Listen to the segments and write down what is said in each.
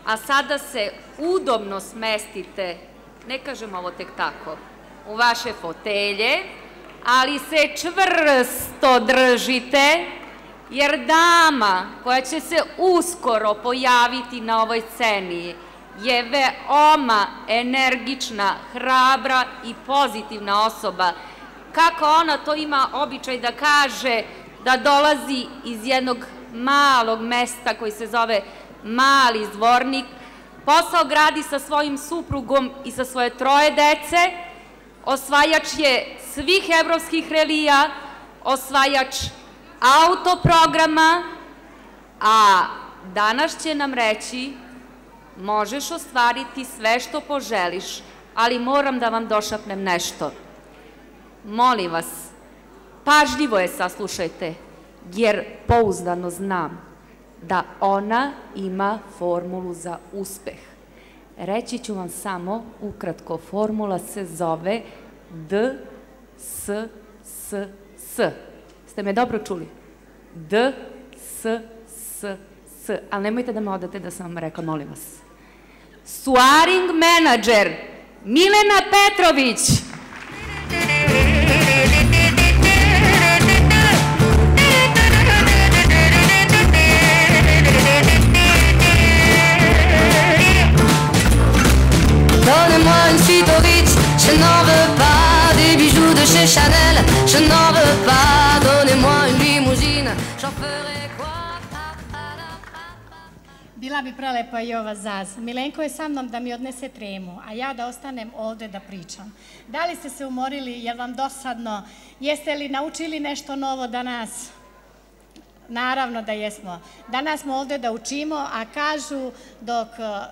a sada se udobno smestite, ne kažem ovo tek tako, u vaše fotelje, ali se čvrsto držite, jer dama koja će se uskoro pojaviti na ovoj sceni je veoma energična, hrabra i pozitivna osoba. Kako ona to ima običaj da kaže, da dolazi iz jednog malog mesta koji se zove Mali Zvornik, posao gradi sa svojim suprugom i sa svoje 3 dece, osvajač je svih evropskih relija, osvajač autoprograma, a danas će nam reći: možeš ostvariti sve što poželiš, ali moram da vam došapnem nešto. Molim vas, pažljivo je saslušajte, jer pouzdano znam da ona ima formulu za uspeh. Reći ću vam samo ukratko, formula se zove D-S-S-S. Ste me dobro čuli? D-S-S-S. Ali nemojte da me odate da sam vam rekla, molim vas. Suaring menadžer Milena Petrović. Donnez-moi une suite au Ritz, je n'en veux pas des bijoux de chez Chanel, je n'en veux pas. Donnez-moi une limousine, j'en ferai quoi? Bila bi prelepa i ova Zaz. Milenko je sa mnom da mi odnese tremu, a ja da ostanem ovde da pričam. Da li ste se umorili, je li vam dosadno? Jeste li naučili nešto novo danas? Naravno da jesmo. Danas smo ovde da učimo, a kažu dok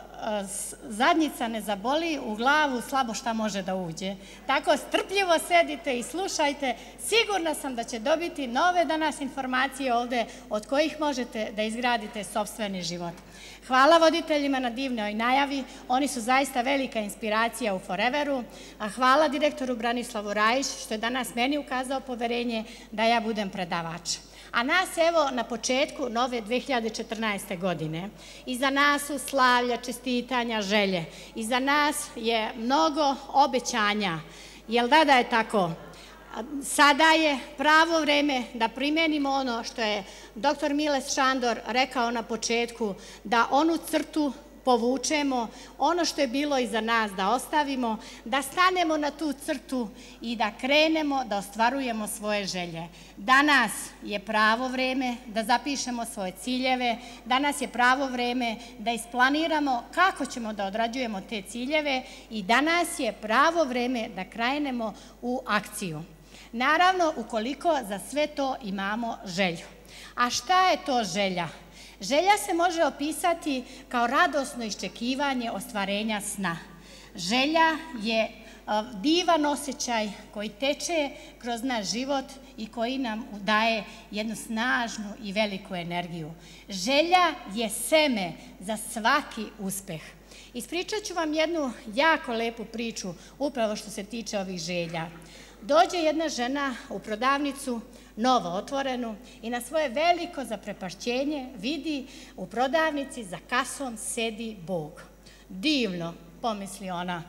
zadnjica ne zaboli, u glavu slabo šta može da uđe. Tako strpljivo sedite i slušajte. Sigurna sam da će dobiti nove danas informacije ovde od kojih možete da izgradite sopstveni život. Hvala voditeljima na divnoj najavi. Oni su zaista velika inspiracija u Foreveru. A hvala direktoru Branislavu Rajić što je danas meni ukazao poverenje da ja budem predavač. A nas evo na početku nove 2014. godine. Iza nas su slavlja, čestitanja, želje. Iza nas je mnogo obećanja. Jel da je tako? Sada je pravo vreme da primenimo ono što je dr. Miles Šandor rekao na početku, da onu crtu povučemo, ono što je bilo iza nas da ostavimo, da stanemo na tu crtu i da krenemo da ostvarujemo svoje želje. Danas je pravo vreme da zapišemo svoje ciljeve, danas je pravo vreme da isplaniramo kako ćemo da odrađujemo te ciljeve i danas je pravo vreme da krenemo u akciju. Naravno, ukoliko za sve to imamo želju. A šta je to želja? Želja se može opisati kao radosno iščekivanje ostvarenja sna. Želja je divan osjećaj koji teče kroz naš život i koji nam daje jednu snažnu i veliku energiju. Želja je seme za svaki uspeh. Ispričat ću vam jednu jako lepu priču upravo što se tiče ovih želja. Dođe jedna žena u prodavnicu, novo otvorenu, i na svoje veliko zaprepašćenje vidi u prodavnici za kasom sedi Bog. Divno, pomisli ona.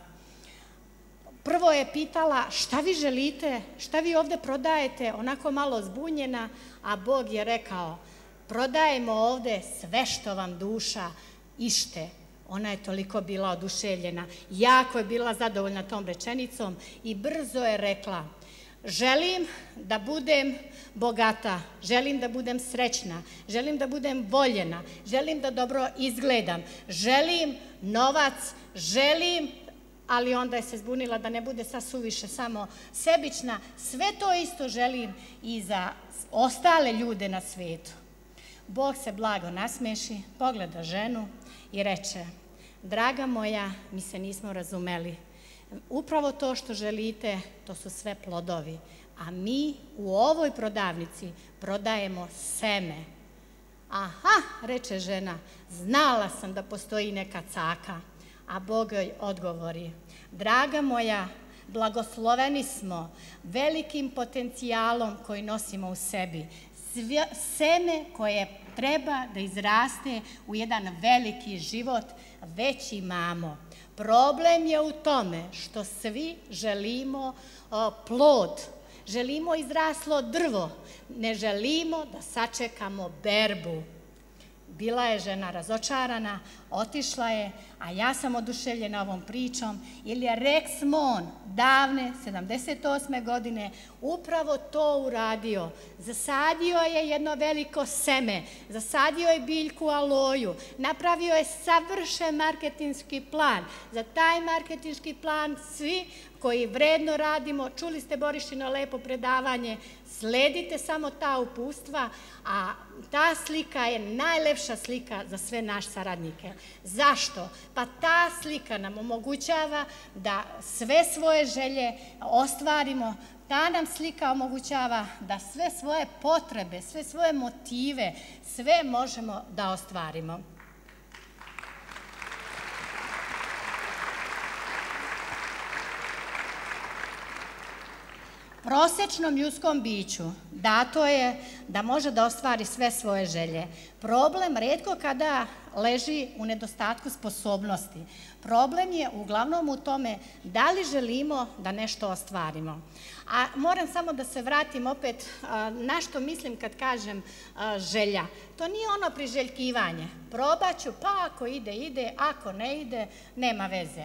Prvo je pitala šta vi želite, šta vi ovde prodajete, onako malo zbunjena, a Bog je rekao: prodajemo ovde sve što vam duša ište. Ona je toliko bila oduševljena, jako je bila zadovoljna tom rečenicom i brzo je rekla: želim da budem bogata, želim da budem srećna, želim da budem voljena, želim da dobro izgledam, želim novac, želim, ali onda je se zbunila da ne bude sad suviše samo sebična, sve to isto želim i za ostale ljude na svetu. Bog se blago nasmeši, pogleda ženu i reče: draga moja, mi se nismo razumeli. Upravo to što želite, to su sve plodovi, a mi u ovoj prodavnici prodajemo seme. Aha, reče žena, znala sam da postoji neka caka, a Bog joj odgovori: draga moja, blagosloveni smo velikim potencijalom koji nosimo u sebi. Seme koje treba da izraste u jedan veliki život, već imamo. Problem je u tome što svi želimo plod, želimo izraslo drvo, ne želimo da sačekamo berbu. Bila je žena razočarana, otišla je, a ja sam oduševljena ovom pričom, jer je Rex Mon davne 78. godine upravo to uradio. Zasadio je jedno veliko seme, zasadio je biljku aloju, napravio je savršen marketinški plan. Za taj marketinški plan svi koji vredno radimo, čuli ste Borišino lepo predavanje, sledite samo ta upustva, a ta slika je najlepša slika za sve naše saradnike. Zašto? Pa ta slika nam omogućava da sve svoje želje ostvarimo, ta nam slika omogućava da sve svoje potrebe, sve svoje motive, sve možemo da ostvarimo. Prosječnom ljudskom biću dato je da može da ostvari sve svoje želje. Problem retko kada leži u nedostatku sposobnosti. Problem je uglavnom u tome da li želimo da nešto ostvarimo. A moram samo da se vratim opet na što mislim kad kažem želja. To nije ono priželjkivanje. Probat ću, pa ako ide, ide, ako ne ide, nema veze.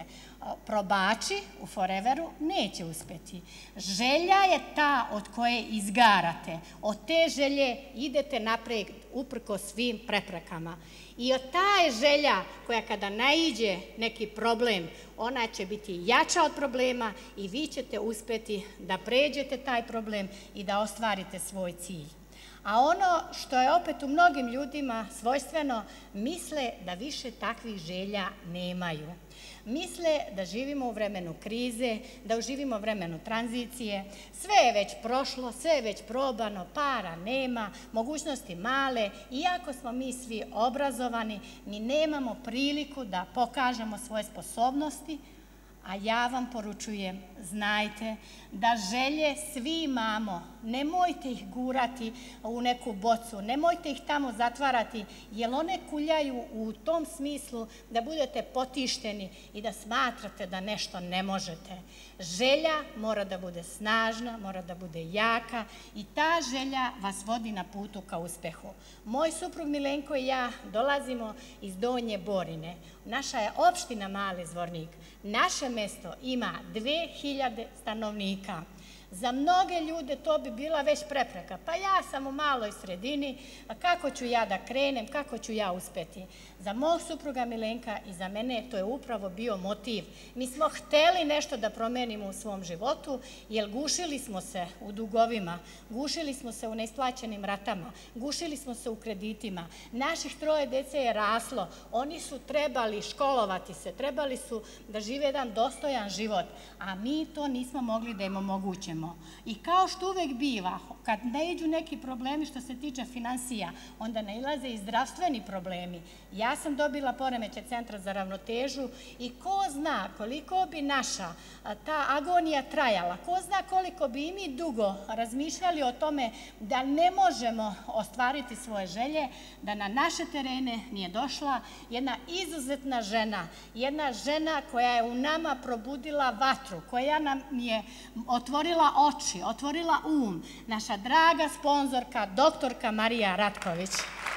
Probači u foreveru neće uspeti. Želja je ta od koje izgarate. Od te želje idete naprijed uprko svim preprekama. I od ta je želja koja kada naiđe neki problem, ona će biti jača od problema i vi ćete uspjeti da pređete taj problem i da ostvarite svoj cilj. A ono što je opet u mnogim ljudima svojstveno, misle da više takvih želja nemaju. Misle da živimo u vremenu krize, da živimo u vremenu tranzicije, sve je već prošlo, sve je već probano, para nema, mogućnosti male, iako smo mi svi obrazovani, mi nemamo priliku da pokažemo svoje sposobnosti, a ja vam poručujem, znajte da želje svi imamo, nemojte ih gurati u neku bocu, nemojte ih tamo zatvarati, jer one kuljaju u tom smislu da budete potišteni i da smatrate da nešto ne možete. Želja mora da bude snažna, mora da bude jaka i ta želja vas vodi na putu ka uspehu. Moj suprug Milenko i ja dolazimo iz Donje Borine. Naša je opština Mali Zvornik. Naše mesto ima 2000 stanovnika. Za mnoge ljude to bi bila već prepreka. Pa ja sam u maloj sredini, a kako ću ja da krenem, kako ću ja uspeti? Za mog supruga Milenka i za mene to je upravo bio motiv. Mi smo hteli nešto da promenimo u svom životu, jer gušili smo se u dugovima, gušili smo se u neisplaćenim ratama, gušili smo se u kreditima. Naših 3 dece je raslo, oni su trebali školovati se, trebali su da žive jedan dostojan život, a mi to nismo mogli da im omogućimo. I kao što uvek biva, kad ne iđu neki problemi što se tiče finansija, onda nailaze i zdravstveni problemi. Ja sam dobila poremećaj Centra za ravnotežu i ko zna koliko bi naša ta agonija trajala, ko zna koliko bi i mi dugo razmišljali o tome da ne možemo ostvariti svoje želje, da na naše terene nije došla jedna izuzetna žena, jedna žena koja je u nama probudila vatru, koja nam je otvorila oči, otvorila naša draga sponzorka, doktorka Marija Ratković.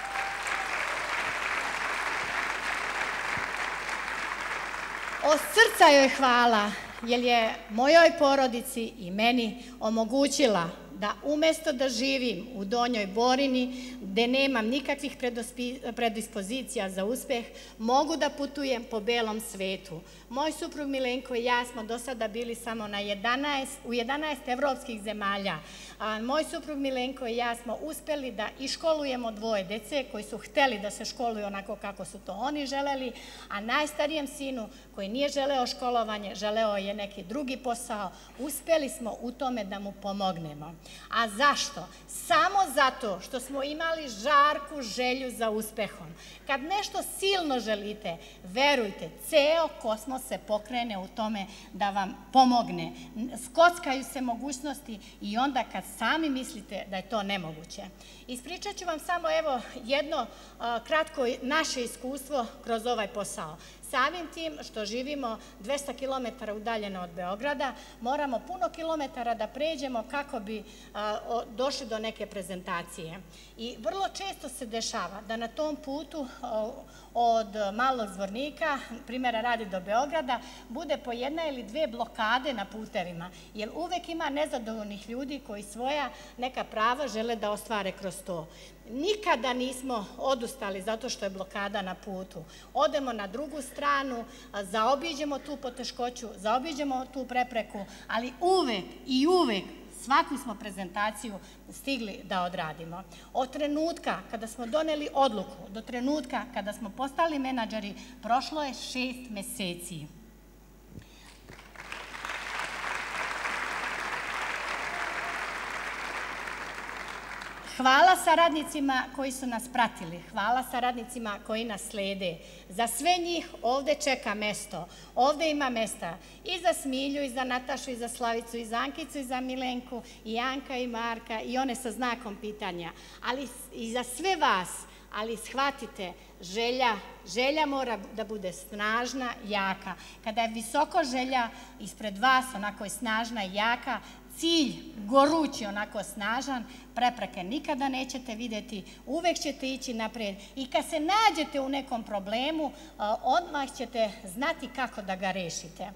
Od srca joj hvala, jer je mojoj porodici i meni omogućila da umjesto da živim u Donjoj Borini, gde nemam nikakvih predispozicija za uspeh, mogu da putujem po belom svetu. Moj suprug Milenko i ja smo do sada bili samo u 11 evropskih zemalja. Moj suprug Milenko i ja smo uspeli da iškolujemo 2 dece koji su hteli da se školuju onako kako su to oni želeli, a najstarijem sinu koji nije želeo školovanje, želeo je neki drugi posao, uspeli smo u tome da mu pomognemo. A zašto? Samo zato što smo imali imali žarku želju za uspehom. Kad nešto silno želite, verujte, ceo kosmos se pokrene u tome da vam pomogne. Skockaju se mogućnosti i onda kad sami mislite da je to nemoguće. Ispričat ću vam samo evo jedno kratko naše iskustvo kroz ovaj posao. Samim tim što živimo 200 km udaljeno od Beograda, moramo puno kilometara da pređemo kako bi došli do neke prezentacije. I vrlo često se dešava da na tom putu od Malog Zvornika, primjera radi do Beograda, bude po jedna ili dve blokade na putevima, jer uvek ima nezadovoljnih ljudi koji svoja neka prava žele da ostvare kroz to. Nikada nismo odustali zato što je blokada na putu. Odemo na drugu stranu, zaobiđemo tu poteškoću, zaobiđemo tu prepreku, ali uvek i uvek svaku smo prezentaciju stigli da odradimo. Od trenutka kada smo doneli odluku do trenutka kada smo postali menadžeri, prošlo je 6 meseci. Hvala saradnicima koji su nas pratili, hvala saradnicima koji nas slede. Za sve njih ovde čeka mesto, ovde ima mesta i za Smilju, i za Natašu, i za Slavicu, i za Ankicu, i za Milenku, i Anka, i Marka, i one sa znakom pitanja, ali i za sve vas. Ali shvatite, želja mora da bude snažna, jaka. Kada je visoko želja ispred vas, onako je snažna i jaka, cilj gorući, onako snažan, prepreke nikada nećete videti, uvek ćete ići napred i kad se nađete u nekom problemu, odmah ćete znati kako da ga rešite.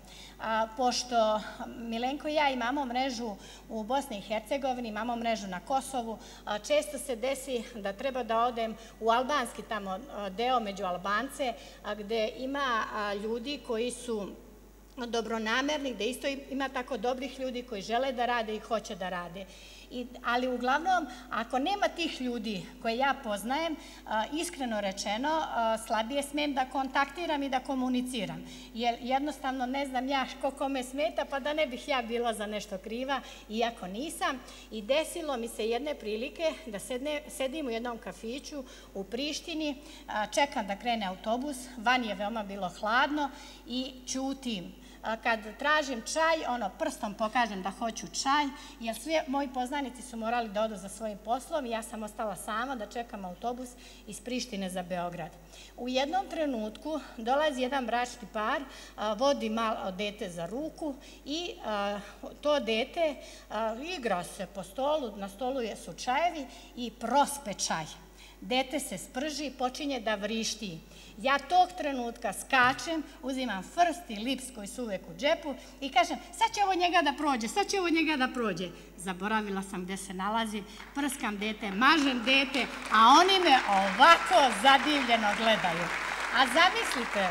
Pošto Milenko i ja imamo mrežu u Bosni i Hercegovini, imamo mrežu na Kosovu, često se desi da treba da odem u albanski tamo deo među Albance, gde ima ljudi koji su dobronamerni, gde isto ima tako dobrih ljudi koji žele da rade i hoće da rade. Ali uglavnom, ako nema tih ljudi koje ja poznajem, iskreno rečeno, slabije smem da kontaktiram i da komuniciram. Jer jednostavno ne znam ja ko kome smeta, pa da ne bih ja bila za nešto kriva, iako nisam. I desilo mi se jedne prilike da sedim u jednom kafiću u Prištini, čekam da krene autobus, van je veoma bilo hladno i ćutim. Kad tražim čaj, prstom pokažem da hoću čaj, jer svi moji poznanici su morali da odu za svojim poslom i ja sam ostala sama da čekam autobus iz Prištine za Beograd. U jednom trenutku dolazi jedan bračni par, vodi malo dete za ruku i to dete igra se po stolu, na stolu su čajevi i prospe čaj. Dete se sprži i počinje da vrišti. Ja tog trenutka skačem, uzimam frst i lips koji su uvek u džepu i kažem, sad će ovo njega da prođe, sad će ovo njega da prođe. Zaboravila sam gde se nalazi, prskam dete, mažem dete, a oni me ovako zadivljeno gledaju. A zamislite,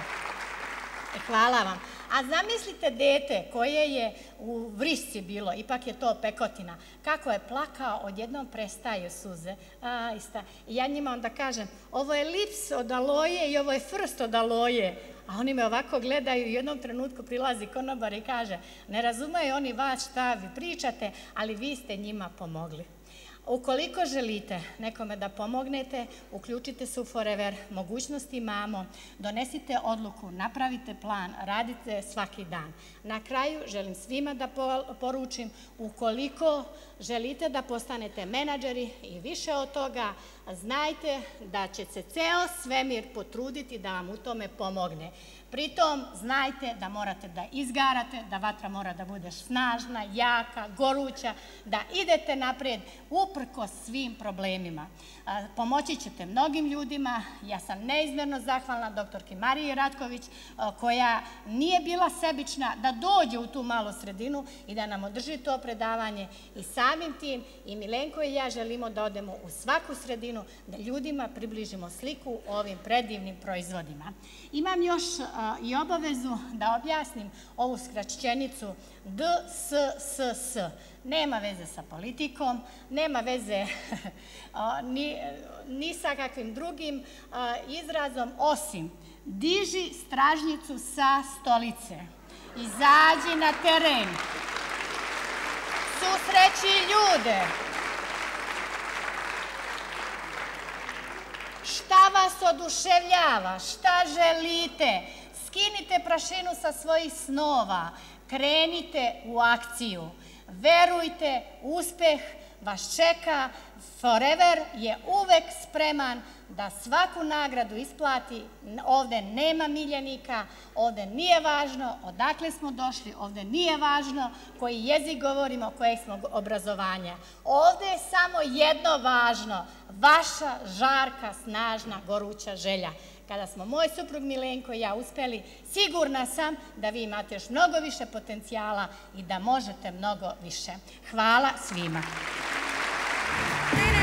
hvala vam, a zamislite dete koje je u vrišci bilo, ipak je to pekotina, kako je plakao, odjednom prestaju suze. I ja njima onda kažem, ovo je lips od aloje i ovo je frst od aloje. A oni me ovako gledaju i u jednom trenutku prilazi konobar i kaže, ne razumeju oni vas šta vi pričate, ali vi ste njima pomogli. Ukoliko želite nekome da pomognete, uključite se u Forever, mogućnosti imamo, donesite odluku, napravite plan, radite svaki dan. Na kraju želim svima da poručim, ukoliko želite da postanete menadžeri i više od toga, znajte da će se ceo svemir potruditi da vam u tome pomogne. Pritom, znajte da morate da izgarate, da vatra mora da bude snažna, jaka, goruća, da idete napred uprkos svim problemima. Pomoći ćete mnogim ljudima. Ja sam neizmjerno zahvalna doktorki Mariji Ratković, koja nije bila sebična da dođe u tu malu sredinu i da nam održi to predavanje. I samim tim i Milenko i ja želimo da odemo u svaku sredinu, da ljudima približimo sliku o ovim predivnim proizvodima. Imam još i obavezu da objasnim ovu skraćenicu DSSS. Nema veze sa politikom, nema veze ni sa kakvim drugim izrazom, osim diži stražnjicu sa stolice, izađi na teren, susreći ljude, vas oduševljava, šta želite, skinite prašinu sa svojih snova, krenite u akciju. Verujte, uspeh vas čeka, Forever je uvek spreman da svaku nagradu isplati. Ovde nema miljenika, ovde nije važno odakle smo došli, ovde nije važno koji jezik govorimo, kojeg smo obrazovanja. Ovde je samo jedno važno, vaša žarka, snažna, goruća želja. Kada smo moj suprug Milenko i ja uspeli, sigurna sam da vi imate još mnogo više potencijala i da možete mnogo više. Hvala svima.